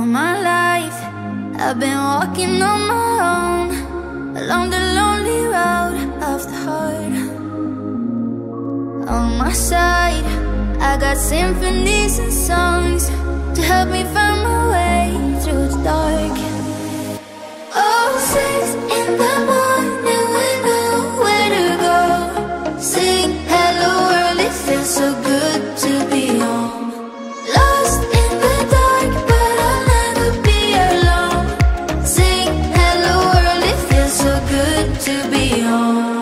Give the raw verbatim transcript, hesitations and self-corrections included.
All my life I've been walking on my own, along the lonely road of the heart. On my side I got symphonies and songs to help me find my way through the dark. Oh, six in the morning, we know where to go. Sing hello world, it feels so good to be home. Lost in the dark, but I'll never be alone. Sing hello world, it feels so good to be home.